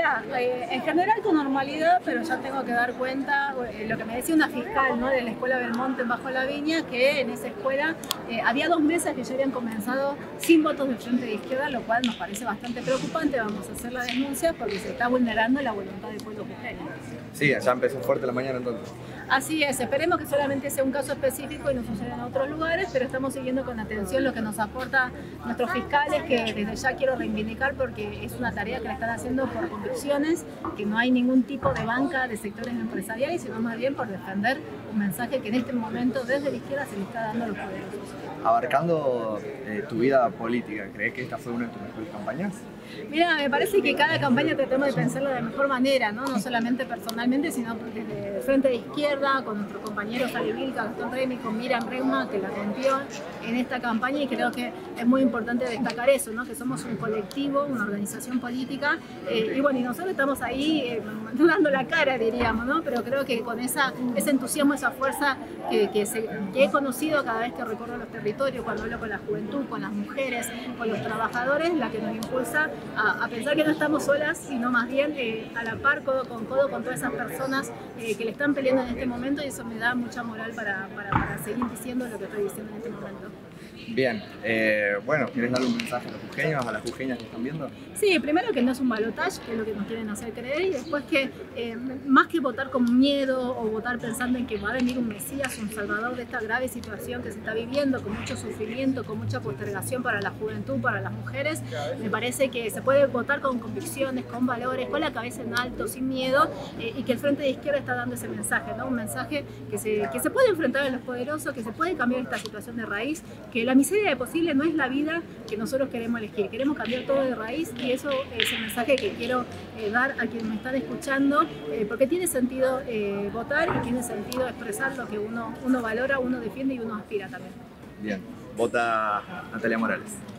Mira, en general con normalidad, pero ya tengo que dar cuenta, lo que me decía una fiscal, ¿no?, de la Escuela Belmonte en Bajo la Viña, que en esa escuela había 2 mesas que ya habían comenzado sin votos del Frente de Izquierda, lo cual nos parece bastante preocupante. Vamos a hacer la denuncia porque se está vulnerando la voluntad del pueblo jujeño. Sí, ya empezó fuerte la mañana entonces. Así es, esperemos que solamente sea un caso específico y no suceda en otros lugares, pero estamos siguiendo con atención lo que nos aporta nuestros fiscales, que desde ya quiero reivindicar porque es una tarea que la están haciendo por convicciones, que no hay ningún tipo de banca de sectores empresariales, sino más bien por defender un mensaje que en este momento desde la izquierda se le está dando a los poderosos. Abarcando tu vida política, ¿crees que esta fue una de tus mejores campañas? Mira, me parece que cada campaña tratamos de pensarla de la mejor manera, ¿no? No solamente personalmente, sino desde el Frente de Izquierda, con nuestros compañeros Ale Vilca, Gastón Remy, con Miriam Reuma, que la rompió en esta campaña, y creo que es muy importante destacar eso, ¿no? Que somos un colectivo, una organización política, y bueno, y nosotros estamos ahí dando la cara, diríamos, ¿no? Pero creo que con ese entusiasmo, esa fuerza que he conocido cada vez que recorro los territorios, cuando hablo con la juventud, con las mujeres, con los trabajadores, la que nos impulsa a pensar que no estamos solas, sino más bien a la par, codo con todas esas personas que le están peleando en este momento, y eso me da mucha moral para seguir diciendo lo que estoy diciendo en este momento. Bien, bueno, ¿quieres darle un mensaje a los jujeños, a las jujeñas que están viendo? Sí, primero que no es un balotaje, que es lo que nos quieren hacer creer, y después que más que votar con miedo o votar pensando en que va a venir un mesías, un salvador de esta grave situación que se está viviendo, con mucho sufrimiento, con mucha postergación para la juventud, para las mujeres, me parece que se puede votar con convicciones, con valores, con la cabeza en alto, sin miedo, y que el Frente de Izquierda está dando ese mensaje, ¿no? Un mensaje que se puede enfrentar a los poderosos, que se puede cambiar esta situación de raíz, que la miseria de posible no es la vida que nosotros queremos elegir, queremos cambiar todo de raíz, y eso es el mensaje que quiero dar a quienes me están escuchando, porque tiene sentido votar y tiene sentido expresar lo que uno valora, uno defiende y uno aspira también. Bien, vota Natalia Morales.